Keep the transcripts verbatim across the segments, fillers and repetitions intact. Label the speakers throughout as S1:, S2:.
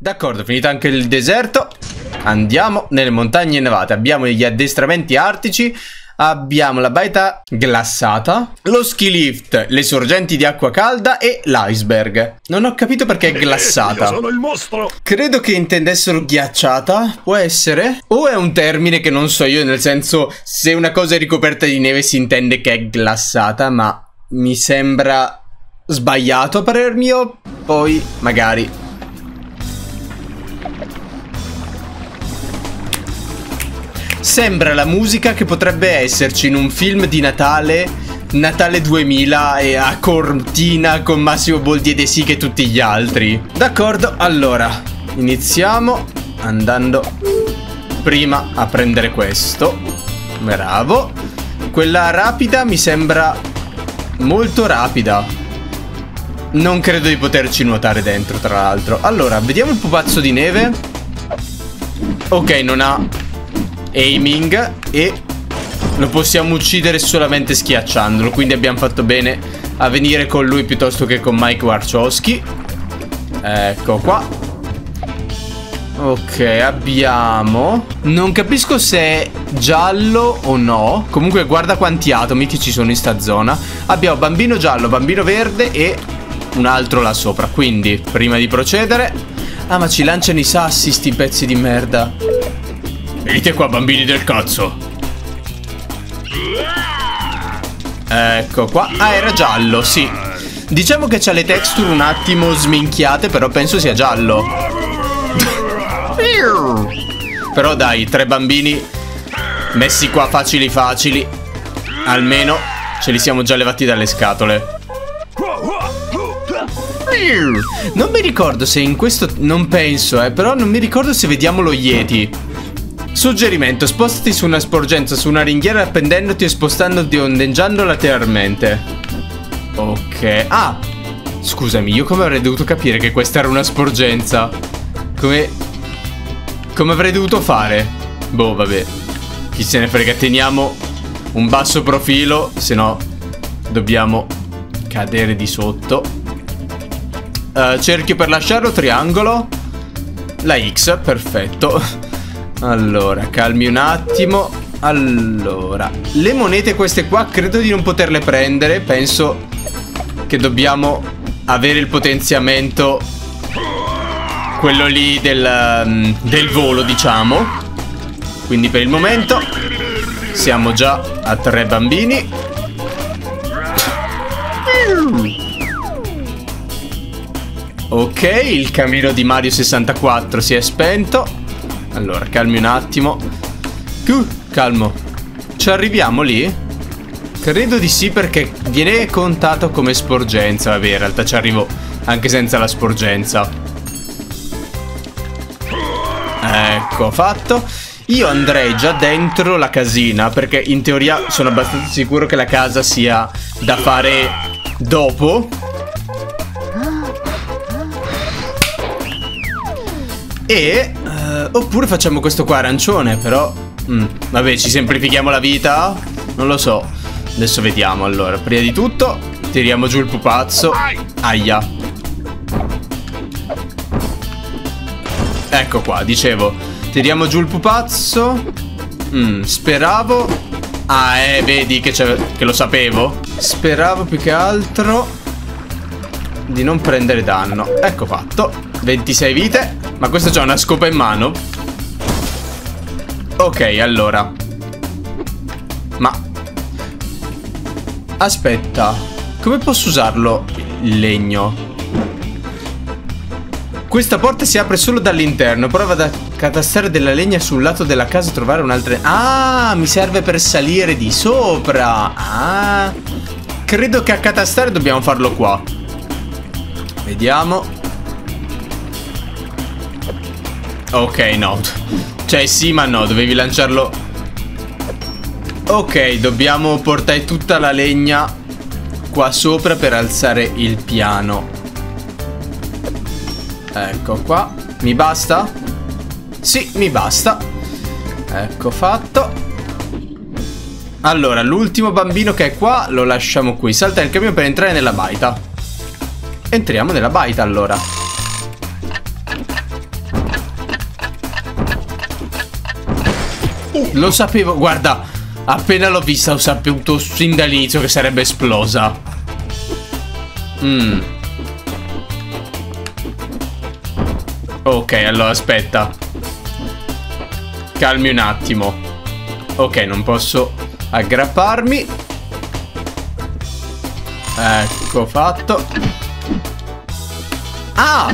S1: D'accordo, finito anche il deserto. Andiamo nelle montagne nevate. Abbiamo gli addestramenti artici. Abbiamo la baita glassata, lo ski lift, le sorgenti di acqua calda e l'iceberg. Non ho capito perché è glassata.
S2: Io sono il mostro.
S1: Credo che intendessero ghiacciata. Può essere? O è un termine che non so io, nel senso, se una cosa è ricoperta di neve si intende che è glassata, ma mi sembra sbagliato a parer mio. Poi magari. Sembra la musica che potrebbe esserci in un film di Natale, Natale duemila, e a Cortina con Massimo Boldi e De Sica e tutti gli altri. D'accordo, allora iniziamo andando prima a prendere questo. Bravo. Quella rapida mi sembra molto rapida. Non credo di poterci nuotare dentro, tra l'altro. Allora, vediamo il pupazzo di neve. Ok, non ha aiming e lo possiamo uccidere solamente schiacciandolo, quindi abbiamo fatto bene a venire con lui piuttosto che con Mike Wachowski. Ecco qua. Ok, abbiamo, non capisco se è giallo o no. Comunque guarda quanti atomi che ci sono in sta zona. Abbiamo bambino giallo, bambino verde e un altro là sopra. Quindi prima di procedere. Ah, ma ci lanciano i sassi sti pezzi di merda. Venite qua, bambini del cazzo. Ecco qua. Ah, era giallo, sì. Diciamo che c'ha le texture un attimo sminchiate, però penso sia giallo. Però dai, tre bambini messi qua facili facili. Almeno ce li siamo già levati dalle scatole. Non mi ricordo se in questo... Non penso, eh. Però non mi ricordo se vediamo lo Yeti. Suggerimento: spostati su una sporgenza, su una ringhiera, appendendoti e spostandoti ondeggiando lateralmente. Ok. Ah, scusami, io come avrei dovuto capire che questa era una sporgenza? Come... Come avrei dovuto fare? Boh, vabbè. Chi se ne frega, teniamo un basso profilo, se no dobbiamo cadere di sotto. uh, Cerchio per lasciarlo, triangolo. La X, perfetto. Allora, calmi un attimo. Allora, le monete queste qua credo di non poterle prendere. Penso che dobbiamo avere il potenziamento, quello lì del, um, del volo, diciamo. Quindi per il momento siamo già a tre bambini. Ok, il camino di Mario sessantaquattro si è spento. Allora, calmi un attimo. uh, Calmo. Ci arriviamo lì? Credo di sì, perché viene contato come sporgenza. Vabbè, in realtà ci arrivo anche senza la sporgenza. Ecco, fatto. Io andrei già dentro la casina, perché in teoria sono abbastanza sicuro che la casa sia da fare dopo. E uh, oppure facciamo questo qua arancione, però mm, vabbè, ci semplifichiamo la vita. Non lo so. Adesso vediamo. Allora, prima di tutto tiriamo giù il pupazzo. Aia. Ecco qua, dicevo, tiriamo giù il pupazzo. mm, Speravo. Ah, eh, vedi che, che lo sapevo. Speravo più che altro di non prendere danno. Ecco fatto. ventisei vite. Ma questo c'ha una scopa in mano. Ok, allora. Ma aspetta, come posso usarlo il legno? Questa porta si apre solo dall'interno. Prova ad accatastare della legna sul lato della casa e trovare un'altra. Ah, mi serve per salire di sopra. Ah, credo che accatastare dobbiamo farlo qua. Vediamo. Ok, no. Cioè sì, ma no, dovevi lanciarlo. Ok, dobbiamo portare tutta la legna qua sopra per alzare il piano. Ecco qua. Mi basta? Sì, mi basta. Ecco fatto. Allora, l'ultimo bambino che è qua lo lasciamo qui. Salta il camion per entrare nella baita. Entriamo nella baita allora. Lo sapevo, guarda, appena l'ho vista ho saputo sin dall'inizio che sarebbe esplosa. Mm. Ok, allora aspetta. Calmi un attimo. Ok, non posso aggrapparmi. Ecco fatto. Ah!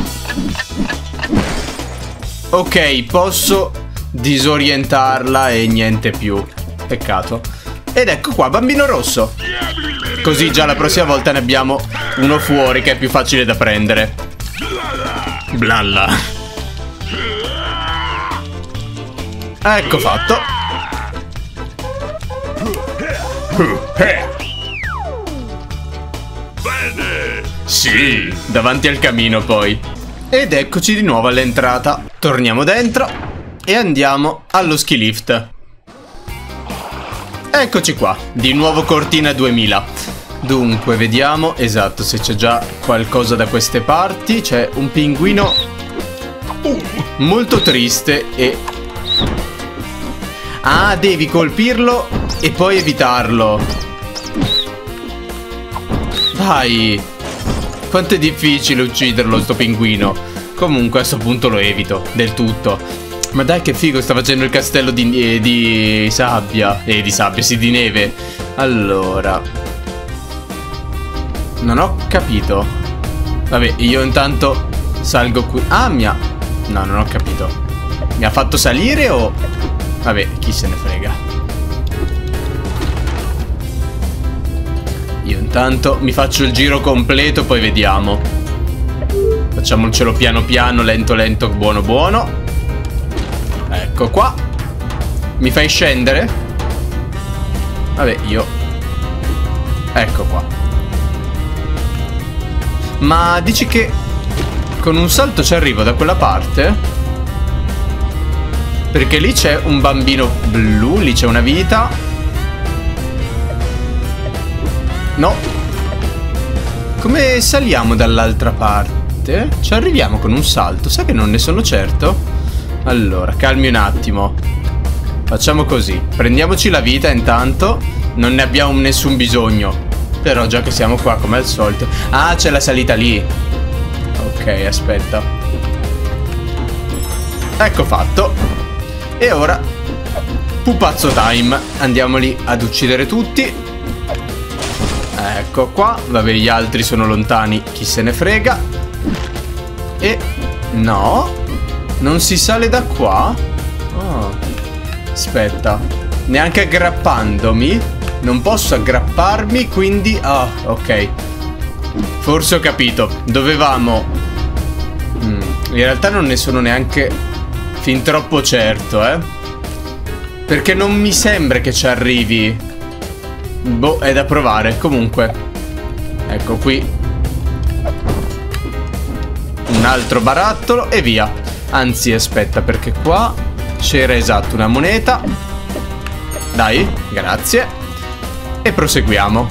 S1: Ok, posso disorientarla e niente più. Peccato. Ed ecco qua, bambino rosso. Così già la prossima volta ne abbiamo uno fuori che è più facile da prendere. Blalla. Ecco fatto. Sì, davanti al camino poi. Ed eccoci di nuovo all'entrata. Torniamo dentro e andiamo allo ski lift. Eccoci qua, di nuovo cortina duemila. Dunque, vediamo, esatto, se c'è già qualcosa da queste parti. C'è un pinguino molto triste e... Ah, devi colpirlo e poi evitarlo. Dai, quanto è difficile ucciderlo sto pinguino. Comunque a sto punto lo evito del tutto. Ma dai che figo, sta facendo il castello di, eh, di sabbia. Eh, di sabbia, sì, di neve. Allora, non ho capito. Vabbè, io intanto salgo qui. Ah, mi ha... No, non ho capito. Mi ha fatto salire o... Vabbè, chi se ne frega. Io intanto mi faccio il giro completo, poi vediamo. Facciamocelo piano piano, lento lento, buono buono. Ecco qua. Mi fai scendere? Vabbè, io... Ecco qua. Ma dici che con un salto ci arrivo da quella parte? Perché lì c'è un bambino blu, lì c'è una vita. No. Come saliamo dall'altra parte? Ci arriviamo con un salto, sai che non ne sono certo? Allora, calmi un attimo. Facciamo così. Prendiamoci la vita intanto. Non ne abbiamo nessun bisogno. Però già che siamo qua come al solito. Ah, c'è la salita lì. Ok, aspetta. Ecco fatto. E ora pupazzo time. Andiamoli ad uccidere tutti. Ecco qua. Vabbè, gli altri sono lontani, chi se ne frega. E no, non si sale da qua. Oh. Aspetta. Neanche aggrappandomi non posso aggrapparmi, quindi... Ah, ok. Forse ho capito. Dovevamo... mm, in realtà non ne sono neanche fin troppo certo, eh. Perché non mi sembra che ci arrivi. Boh, è da provare. Comunque, ecco qui un altro barattolo e via. Anzi, aspetta, perché qua c'era, esatto, una moneta. Dai, grazie. E proseguiamo.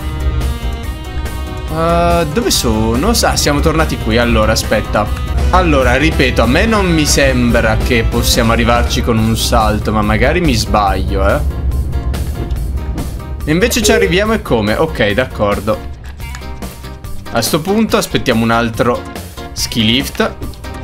S1: uh, Dove sono? Ah, siamo tornati qui. Allora, aspetta. Allora, ripeto, a me non mi sembra che possiamo arrivarci con un salto, ma magari mi sbaglio, eh. E invece ci arriviamo e come? Ok, d'accordo. A sto punto aspettiamo un altro ski lift.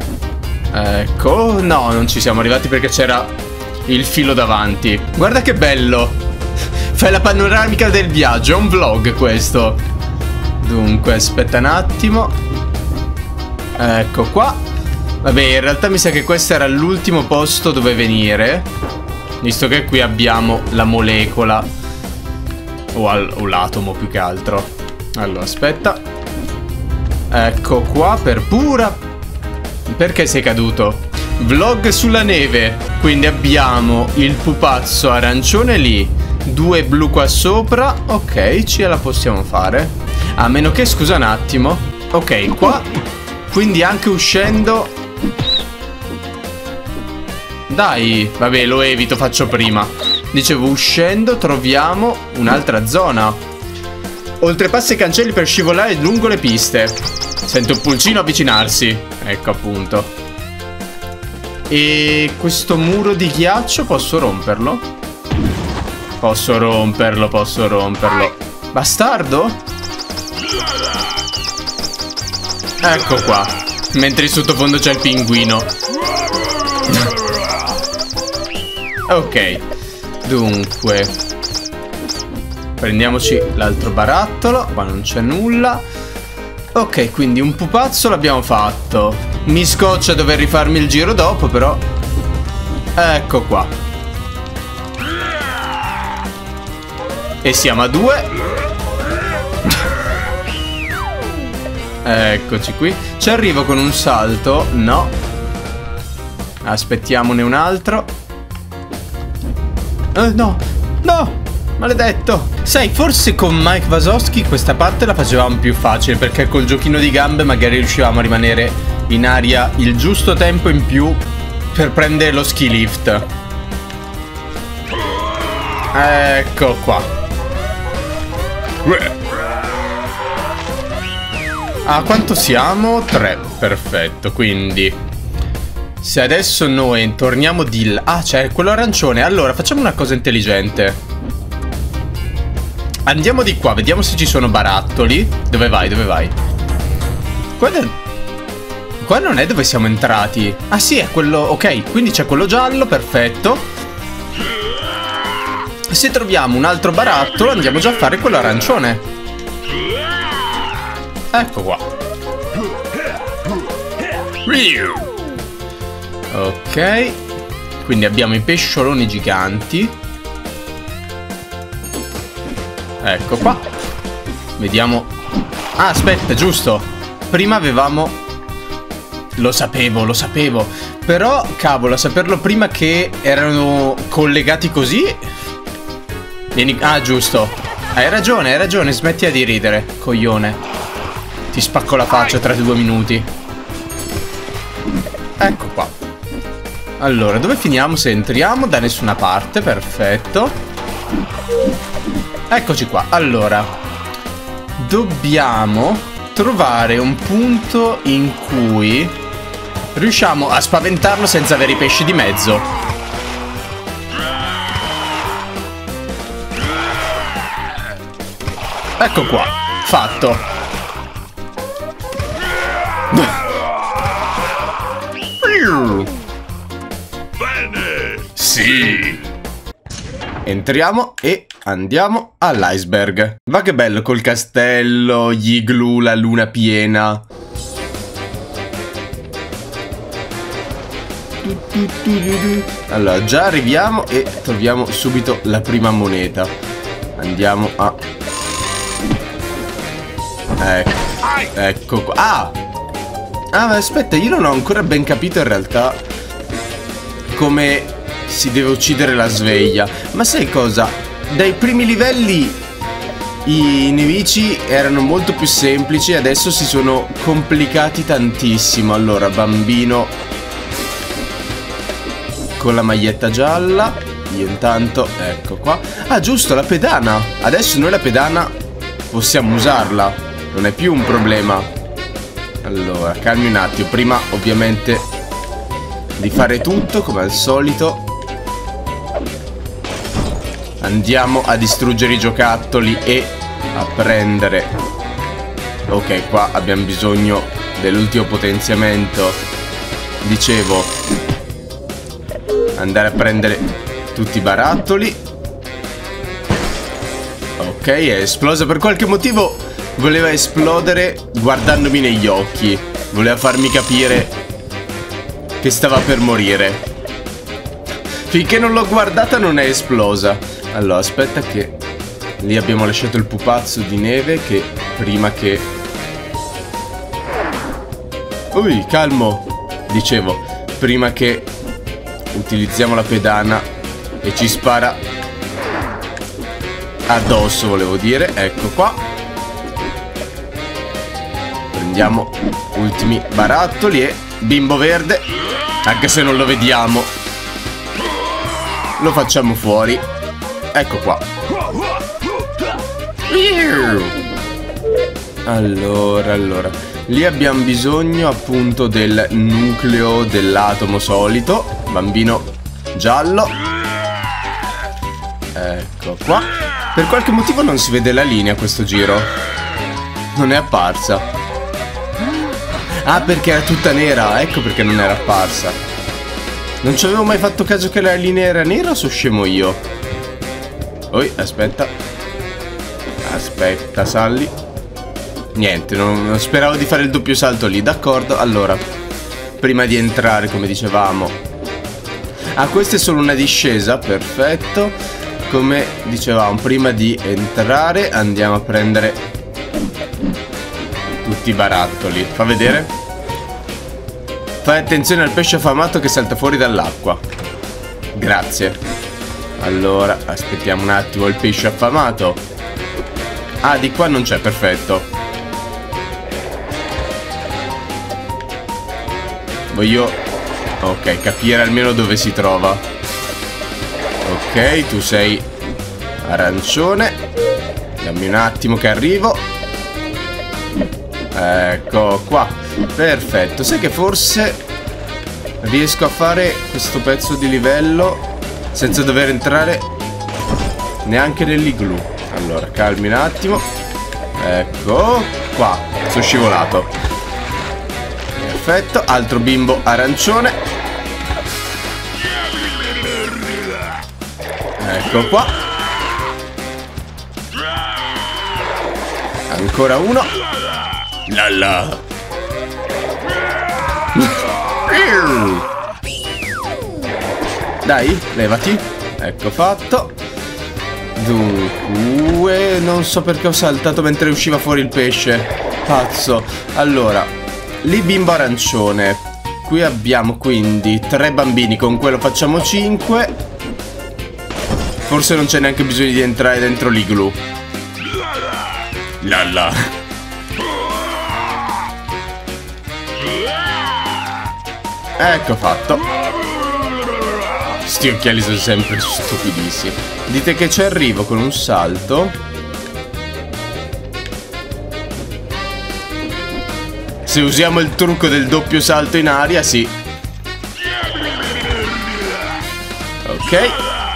S1: Ecco. No, non ci siamo arrivati perché c'era il filo davanti. Guarda che bello. Fai la panoramica del viaggio. È un vlog questo. Dunque, aspetta un attimo. Ecco qua. Vabbè, in realtà mi sa che questo era l'ultimo posto dove venire, visto che qui abbiamo la molecola. O, o l'atomo più che altro. Allora, aspetta. Ecco qua, per pura... Perché sei caduto? Vlog sulla neve. Quindi abbiamo il pupazzo arancione lì, due blu qua sopra. Ok, ce la possiamo fare. A meno che, scusa un attimo. Ok, qua. Quindi anche uscendo... Dai, vabbè, lo evito, faccio prima. Dicevo, uscendo troviamo un'altra zona. Oltrepassa i cancelli per scivolare lungo le piste. Sento un pulcino avvicinarsi. Ecco appunto. E questo muro di ghiaccio posso romperlo? Posso romperlo, posso romperlo. Bastardo? Ecco qua. Mentre in sottofondo c'è il pinguino. Ok. Dunque, prendiamoci l'altro barattolo. Qua non c'è nulla. Ok, quindi un pupazzo l'abbiamo fatto. Mi scoccia dover rifarmi il giro dopo, però. Ecco qua. E siamo a due. Eccoci qui. Ci arrivo con un salto. No. Aspettiamone un altro. Eh, no. No. Maledetto. Sai, forse con Mike Wazowski questa parte la facevamo più facile, perché col giochino di gambe magari riuscivamo a rimanere in aria il giusto tempo in più per prendere lo ski lift. Ecco qua. A quanto siamo? tre. Perfetto, quindi se adesso noi torniamo di là. Ah, c'è quello arancione. Allora, facciamo una cosa intelligente. Andiamo di qua, vediamo se ci sono barattoli. Dove vai, dove vai? Qua, qua non è dove siamo entrati. Ah sì, è quello. Ok, quindi c'è quello giallo, perfetto. Se troviamo un altro barattolo andiamo già a fare quello arancione. Ecco qua. Ok. Quindi abbiamo i pescioloni giganti. Ecco qua. Vediamo. Ah, aspetta, giusto. Prima avevamo. Lo sapevo, lo sapevo. Però, cavolo, a saperlo prima che erano collegati così. Vieni. Ah, giusto. Hai ragione, hai ragione. Smettila di ridere, coglione. Ti spacco la faccia tra due minuti. Ecco qua. Allora, dove finiamo se entriamo? Da nessuna parte, perfetto. Eccoci qua. Allora, dobbiamo trovare un punto in cui riusciamo a spaventarlo senza avere i pesci di mezzo. Ecco qua, fatto.
S2: Bene.
S1: Sì. Entriamo e andiamo all'iceberg. Va che bello col castello, gli igloo, la luna piena. Allora, già arriviamo e troviamo subito la prima moneta. Andiamo a... Ecco, ecco qua. Ah! Ah, ma aspetta, io non ho ancora ben capito in realtà come si deve uccidere la sveglia. Ma sai cosa? Dai primi livelli i nemici erano molto più semplici, adesso si sono complicati tantissimo. Allora, bambino con la maglietta gialla. Io intanto, ecco qua. Ah, giusto, la pedana. Adesso noi la pedana possiamo usarla. Non è più un problema. Allora, calmi un attimo. Prima, ovviamente, di fare tutto, come al solito, andiamo a distruggere i giocattoli e a prendere. Ok, qua abbiamo bisogno dell'ultimo potenziamento. Dicevo, andare a prendere tutti i barattoli. Ok, è esplosa per qualche motivo. Voleva esplodere guardandomi negli occhi. Voleva farmi capire che stava per morire. Finché non l'ho guardata non è esplosa. Allora, aspetta che... Lì abbiamo lasciato il pupazzo di neve che prima che... Ui, calmo. Dicevo, prima che utilizziamo la pedana e ci spara addosso, volevo dire. Ecco qua. Prendiamo ultimi barattoli e bimbo verde, anche se non lo vediamo, lo facciamo fuori. Ecco qua. Allora, allora lì abbiamo bisogno appunto del nucleo dell'atomo solito. Bambino giallo. Ecco qua. Per qualche motivo non si vede la linea questo giro. Non è apparsa. Ah, perché era tutta nera. Ecco perché non era apparsa. Non ci avevo mai fatto caso che la linea era nera o sono scemo io? Oi, aspetta. Aspetta, salli. Niente, non, non speravo di fare il doppio salto lì. D'accordo, allora, prima di entrare, come dicevamo. Ah, questa è solo una discesa, perfetto. Come dicevamo, prima di entrare andiamo a prendere tutti i barattoli. Fa vedere? Fai attenzione al pesce affamato che salta fuori dall'acqua. Grazie. Allora, aspettiamo un attimo il pesce affamato. Ah, di qua non c'è, perfetto. Voglio, ok, capire almeno dove si trova. Ok, tu sei arancione. Dammi un attimo che arrivo. Ecco qua. Perfetto. Sai che forse riesco a fare questo pezzo di livello senza dover entrare neanche nell'igloo. Allora, calmi un attimo. Ecco qua. Sono scivolato. Perfetto, altro bimbo arancione. Ecco qua. Ancora uno. Lalla. Dai, levati. Ecco fatto. Dunque, non so perché ho saltato mentre usciva fuori il pesce. Pazzo. Allora, lì bimbo arancione. Qui abbiamo quindi tre bambini. Con quello facciamo cinque. Forse non c'è neanche bisogno di entrare dentro l'igloo. Lalla. Ecco fatto. Sti occhiali sono sempre stupidissimi. Dite che ci arrivo con un salto. Se usiamo il trucco del doppio salto in aria, sì. Ok.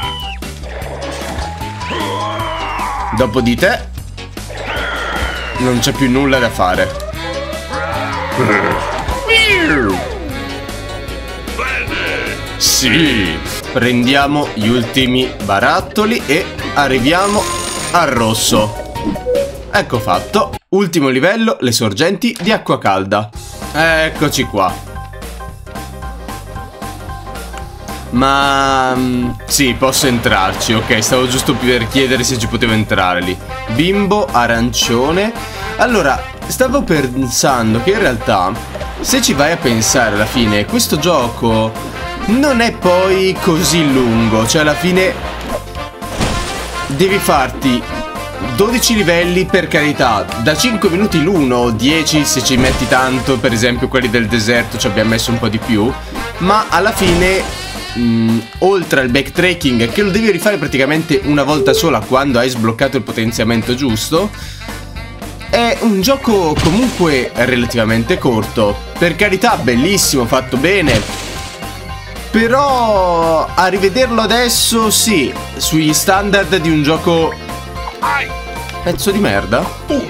S1: Dopo di te non c'è più nulla da fare. Sì. Prendiamo gli ultimi barattoli e arriviamo al rosso. Ecco fatto. Ultimo livello, le sorgenti di acqua calda. Eccoci qua. Ma... sì, posso entrarci. Ok, stavo giusto per chiedere se ci potevo entrare lì. Bimbo arancione. Allora, stavo pensando che in realtà, se ci vai a pensare alla fine, questo gioco non è poi così lungo. Cioè alla fine devi farti dodici livelli, per carità, da cinque minuti l'uno, dieci se ci metti tanto. Per esempio quelli del deserto ci abbiamo messo un po' di più. Ma alla fine, mh, oltre al backtracking, che lo devi rifare praticamente una volta sola quando hai sbloccato il potenziamento giusto, è un gioco comunque relativamente corto. Per carità, bellissimo, fatto bene. Però a rivederlo adesso, sì, sugli standard di un gioco... Pezzo di merda. uh.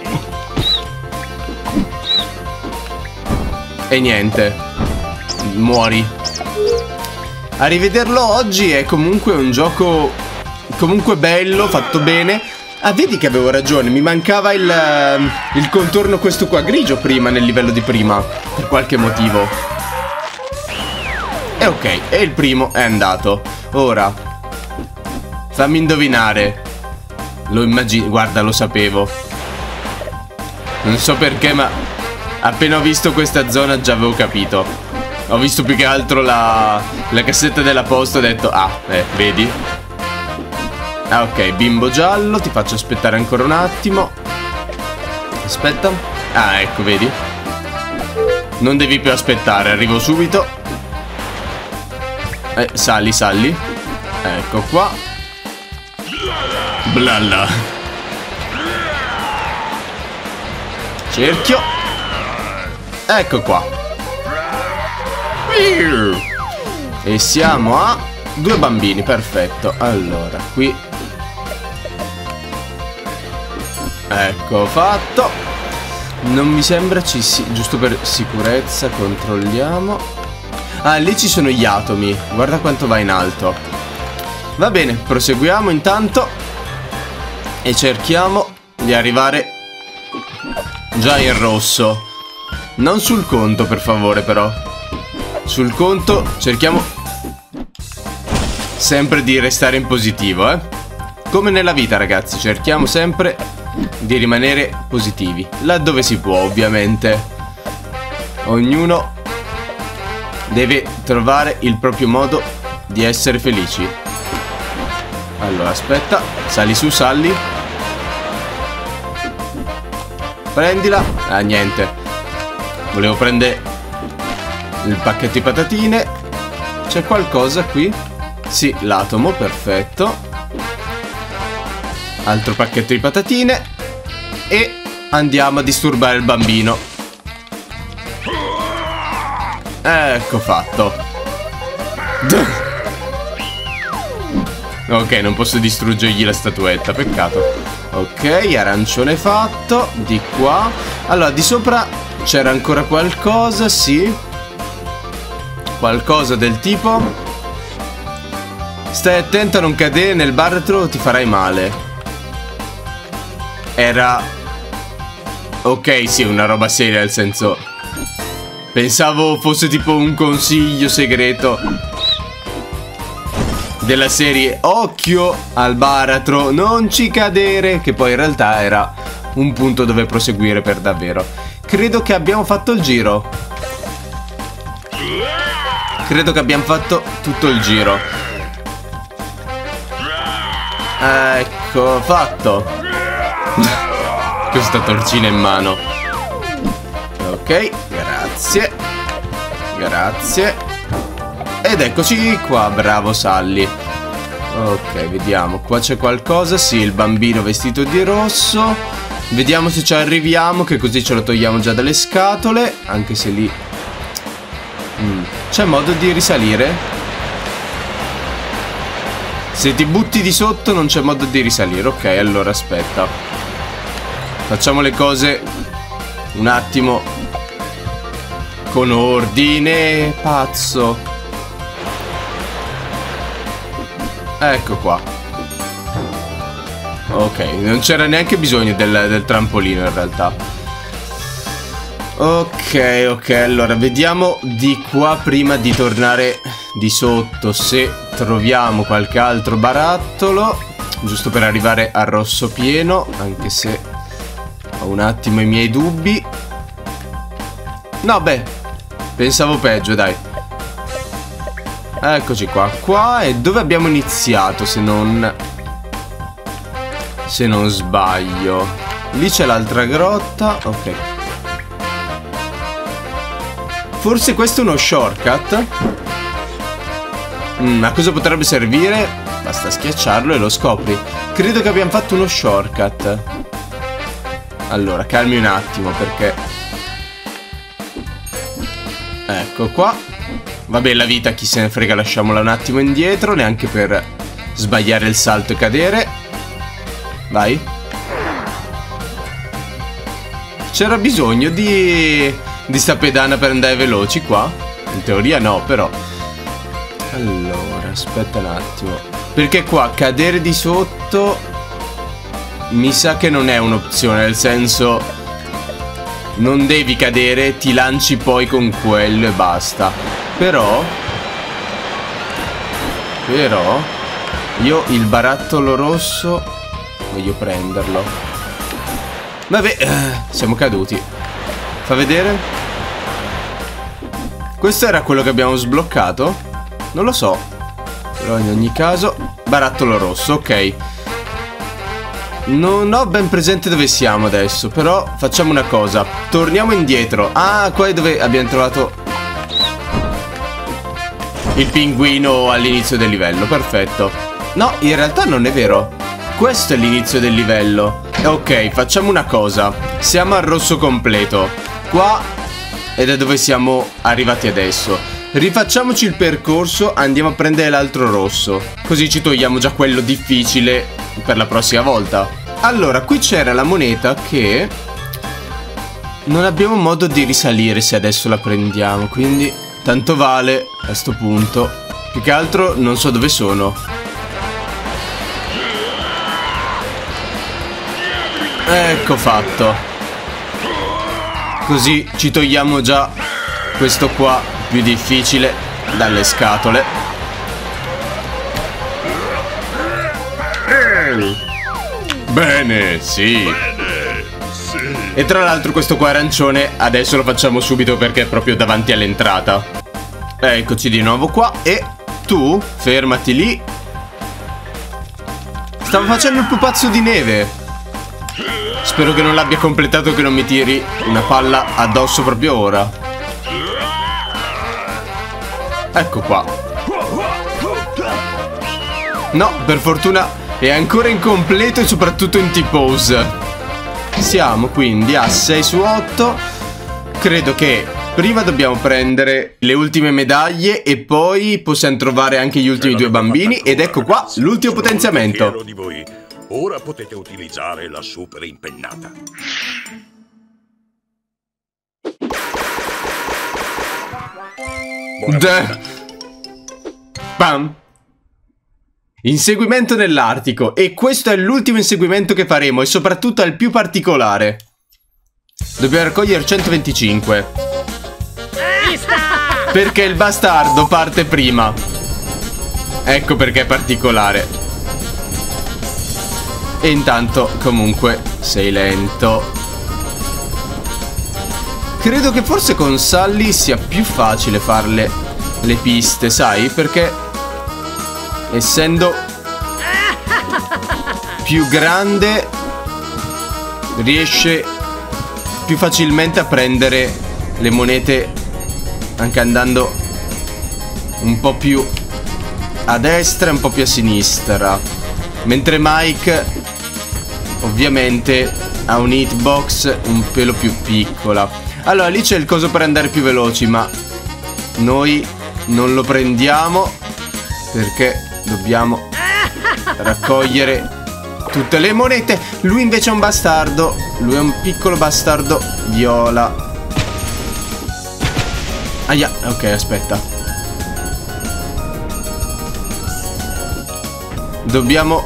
S1: E niente. Muori. A rivederlo oggi è comunque un gioco comunque bello, fatto bene. Ah, vedi che avevo ragione, mi mancava il, il contorno questo qua grigio prima, nel livello di prima, per qualche motivo. E ok, e il primo è andato. Ora fammi indovinare. Lo immagino, guarda, lo sapevo. Non so perché, ma appena ho visto questa zona già avevo capito. Ho visto più che altro la, la cassetta della posta e ho detto, ah, eh, vedi? Ah, ok, bimbo giallo, ti faccio aspettare ancora un attimo. Aspetta. Ah, ecco, vedi? Non devi più aspettare, arrivo subito. Eh, sali, sali. Ecco qua. Blalla. Cerchio. Ecco qua. E siamo a due bambini, perfetto. Allora, qui Ecco fatto. Non mi sembra ci sia. Giusto per sicurezza controlliamo. Ah, lì ci sono gli atomi. Guarda quanto va in alto. Va bene, proseguiamo intanto e cerchiamo di arrivare già in rosso. Non sul conto, per favore, però. Sul conto cerchiamo sempre di restare in positivo, eh. Come nella vita, ragazzi, cerchiamo sempre di rimanere positivi, laddove si può, ovviamente. Ognuno deve trovare il proprio modo di essere felici. Allora, aspetta, sali su, sali. Prendila. Ah, niente. Volevo prendere il pacchetto di patatine. C'è qualcosa qui? Sì, l'atomo, perfetto. Altro pacchetto di patatine. E andiamo a disturbare il bambino. Ecco fatto. Ok, non posso distruggergli la statuetta, peccato. Ok, arancione fatto. Di qua. Allora, di sopra c'era ancora qualcosa, sì. Qualcosa del tipo: stai attento a non cadere nel baratro o ti farai male. Era... ok, sì, una roba seria, nel senso... pensavo fosse tipo un consiglio segreto della serie occhio al baratro, non ci cadere, che poi in realtà era un punto dove proseguire per davvero. Credo che abbiamo fatto il giro. Credo che abbiamo fatto tutto il giro. Ecco, fatto. Questa torcina in mano. Ok, grazie. Grazie. Ed eccoci qua, bravo Sally. Ok, vediamo, qua c'è qualcosa. Sì, il bambino vestito di rosso. Vediamo se ci arriviamo, che così ce lo togliamo già dalle scatole. Anche se lì mm. c'è modo di risalire? Se ti butti di sotto non c'è modo di risalire. Ok, allora aspetta. Facciamo le cose un attimo con ordine. Pazzo. Ecco qua. Ok, non c'era neanche bisogno del, del trampolino in realtà. Ok, ok, allora vediamo di qua prima di tornare di sotto se troviamo qualche altro barattolo, giusto per arrivare al rosso pieno, anche se ho un attimo i miei dubbi. No, beh, pensavo peggio, dai. Eccoci qua, qua è dove abbiamo iniziato, se non... se non sbaglio. Lì c'è l'altra grotta, ok. Forse questo è uno shortcut. Mm, a cosa potrebbe servire? Basta schiacciarlo e lo scopri. Credo che abbiamo fatto uno shortcut. Allora, calmi un attimo perché... ecco qua. Vabbè, la vita chi se ne frega, lasciamola un attimo indietro, neanche per sbagliare il salto e cadere. Vai. C'era bisogno di... di sta pedana per andare veloci qua? In teoria no, però. Allora, aspetta un attimo. Perché qua cadere di sotto mi sa che non è un'opzione, nel senso non devi cadere, ti lanci poi con quello e basta. Però Però io il barattolo rosso voglio prenderlo. Vabbè, siamo caduti. Fa vedere. Questo era quello che abbiamo sbloccato? Non lo so. Però in ogni caso barattolo rosso, ok. Non ho ben presente dove siamo adesso, però facciamo una cosa. Torniamo indietro. Ah, qua è dove abbiamo trovato il pinguino all'inizio del livello, perfetto. No, in realtà non è vero. Questo è l'inizio del livello. Ok, facciamo una cosa. Siamo al rosso completo. Qua ed è dove siamo arrivati adesso. Rifacciamoci il percorso, andiamo a prendere l'altro rosso. Così ci togliamo già quello difficile per la prossima volta. Allora, qui c'era la moneta che non abbiamo modo di risalire se adesso la prendiamo, quindi tanto vale a sto punto. Più che altro non so dove sono. Ecco fatto. Così ci togliamo già questo qua più difficile dalle scatole. Bene, sì.
S2: Bene, sì.
S1: E tra l'altro questo qua arancione adesso lo facciamo subito perché è proprio davanti all'entrata. Eccoci di nuovo qua. E tu fermati lì. Stavo facendo il pupazzo di neve. Spero che non l'abbia completato, che non mi tiri una palla addosso proprio ora. Ecco qua. No, per fortuna è ancora incompleto e soprattutto in T-pose. Siamo quindi a sei su otto. Credo che prima dobbiamo prendere le ultime medaglie e poi possiamo trovare anche gli ultimi due bambini. Ed ecco qua l'ultimo potenziamento.
S2: Di voi. Ora potete utilizzare la super impennata.
S1: De. Bam. Inseguimento nell'Artico. E questo è l'ultimo inseguimento che faremo. E soprattutto è il più particolare. Dobbiamo raccogliere centoventicinque. Perché il bastardo parte prima. Ecco perché è particolare. E intanto comunque sei lento. Credo che forse con Sully sia più facile farle le piste, sai? Perché essendo più grande riesce più facilmente a prendere le monete anche andando un po' più a destra e un po' più a sinistra. Mentre Mike ovviamente ha un hitbox un pelo più piccola. Allora lì c'è il coso per andare più veloci, ma noi non lo prendiamo perché dobbiamo raccogliere tutte le monete. Lui invece è un bastardo. Lui è un piccolo bastardo viola. Aia, ok, aspetta. Dobbiamo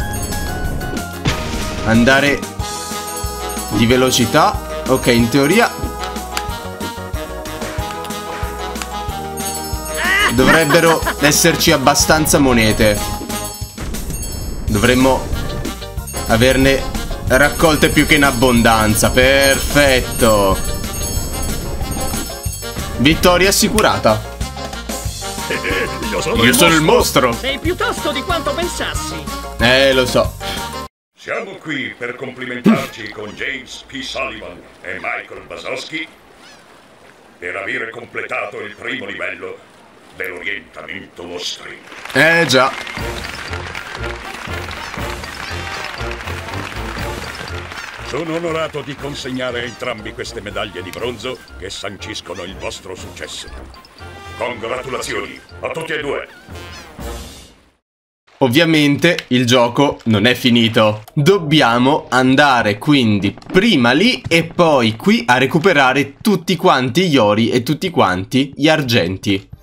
S1: andare di velocità. Ok, in teoria dovrebbero esserci abbastanza monete. Dovremmo averne raccolte più che in abbondanza. Perfetto. Vittoria assicurata.
S2: Io sono,
S1: Io
S2: il,
S1: sono il
S2: mostro.
S1: mostro.
S3: Sei più tosto di quanto pensassi.
S1: Eh, lo so.
S2: Siamo qui per complimentarci con James P. Sullivan e Michael Basowski per aver completato il primo livello dell'orientamento mostri.
S1: Eh già.
S2: Sono onorato di consegnare a entrambi queste medaglie di bronzo che sanciscono il vostro successo. Congratulazioni a tutti e due.
S1: Ovviamente il gioco non è finito. Dobbiamo andare quindi prima lì e poi qui a recuperare tutti quanti gli ori e tutti quanti gli argenti.